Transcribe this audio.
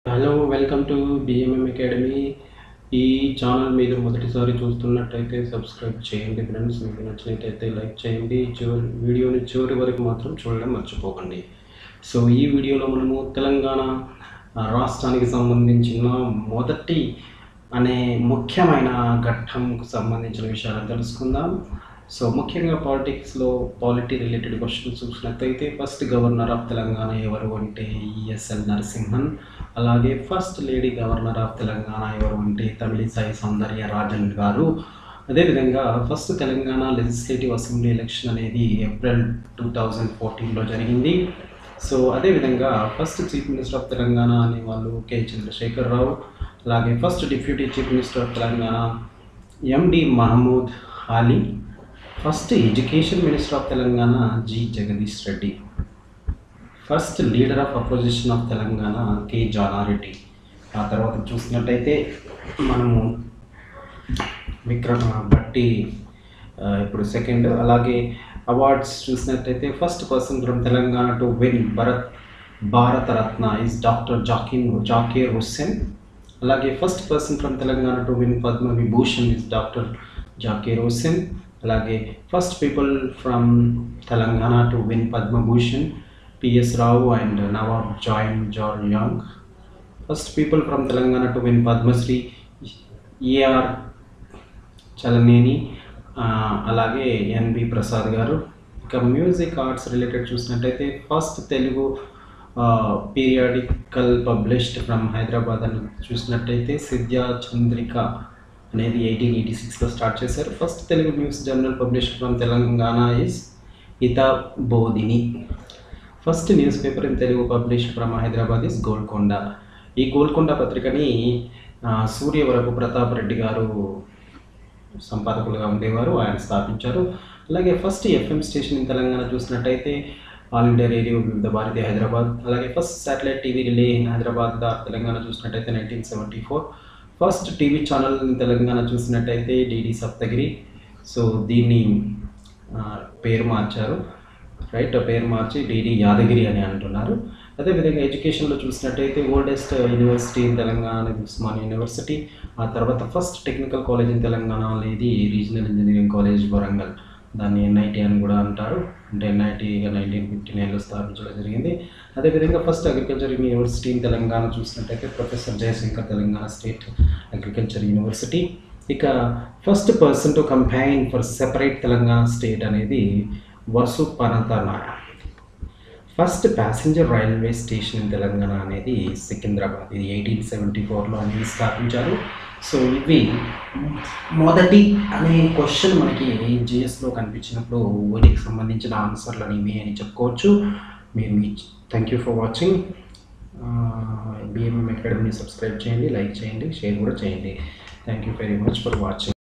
Hello welcome to BMM academy. ఈ channel మీరు మొదటిసారి చూస్తున్నట్టయితే సబ్స్క్రైబ్ చేయండి ఫ్రెండ్స్. మీకు నచ్చినట్టయితే లైక్ చేయండి. వీడియోని చివరి వరకు మాత్రం చూడడం మర్చిపోకండి. సో ఈ వీడియోలో మనము తెలంగాణ రాష్ట్రానికి సంబంధించిన మొదటి అనే ముఖ్యమైన ఘట్టంకు సంబంధించిన విషయాలను తెలుసుకుందాం. సో ముఖ్యంగా పాలిటిక్స్లో రిలేటెడ్ క్వశ్చన్స్ చూసినట్టయితే ఫస్ట్ గవర్నర్ ఆఫ్ తెలంగాణ ఎవరు అంటే ఈఎస్ఎల్ నరసింహన్. అలాగే first lady governor of Telangana ఎవరు అంటే తమిళిసై సౌందర్యరాజన్ గారు. అదేవిధంగా first Telangana legislative assembly election అనేది ఏప్రిల్ 2014లో జరిగింది. సో అదేవిధంగా first chief minister of Telangana అనే వాళ్ళు కె చంద్రశేఖర్ రావు. అలాగే first deputy chief minister of Telangana MD Mahmood Ali. First education minister of Telangana G Jagadish Reddy. First leader of opposition of Telangana K Jana Reddy. ఆ తర్వాత చూసినట్టయితే మనము విక్రమ భట్టి ఇప్పుడు సెకండ్. అలాగే అవార్డ్స్ చూసినట్టయితే first person from Telangana to win Bharat Ratna is doctor Zakir Hussain. అలాగే first person from Telangana to win Padma Vibhushan is doctor Zakir Hussain. అలాగే first people from Telangana to win Padma Bhushan PS Rao and Nawab Zaryang. First people from Telangana to win Padmashri AR Chalaneni, అలాగే ఎన్బి ప్రసాద్ గారు. ఇక మ్యూజిక్ ఆర్ట్స్ రిలేటెడ్ చూసినట్టయితే first Telugu periodical published from Hyderabad అని చూసినట్టయితే సిద్ధ్యా చంద్రిక అనేది 1886లో start చేశారు. First Telugu news journal published from Telangana is Hitabodhini. First newspaper in Telugu published from Hyderabad is Golconda. ఈ గోల్కొండ పత్రికని సూర్యవరపు ప్రతాప్ రెడ్డి గారు సంపాదకులుగా ఉండేవారు, ఆయన స్థాపించారు. అలాగే first FM station in Telangana చూసినట్టయితే All India Radio Vividh Bharati Hyderabad. అలాగే first satellite TV relay in Hyderabad Telangana చూసినట్టయితే 1974. ఫస్ట్ టీవీ ఛానల్ తెలంగాణ చూసినట్టయితే డిడి సప్తగిరి. సో దీన్ని పేరు మార్చారు, పేరు మార్చి డిడి యాదగిరి అని అంటున్నారు. అదేవిధంగా ఎడ్యుకేషన్లో చూసినట్టయితే oldest university in Telangana Osmania University. ఆ తర్వాత first technical college in Telangana అనేది రీజనల్ ఇంజనీరింగ్ కాలేజ్ వరంగల్, దాన్ని ఎన్ఐటి అని కూడా అంటారు. అంటే ఎన్ఐటిగా 1959లో స్థాపించడం జరిగింది. అదేవిధంగా first agriculture university in Telangana చూసినట్టయితే professor Jayashankar Telangana state agriculture university. ఇక first person to campaign for separate Telangana state అనేది వసుపనతనాయ. First passenger railway station in Telangana అనేది సికింద్రాబాద్, ఇది 1874లో అనేది స్థాపించారు. సో ఇవి మొదటి అనే క్వశ్చన్ మనకి జిఎస్లో కనిపించినప్పుడు వీటికి సంబంధించిన ఆన్సర్లు అనేవి అని చెప్పుకోవచ్చు. Thank you for watching. BMM అకాడమీని సబ్స్క్రైబ్ చేయండి, లైక్ చేయండి, షేర్ కూడా చేయండి. Thank you very much for watching.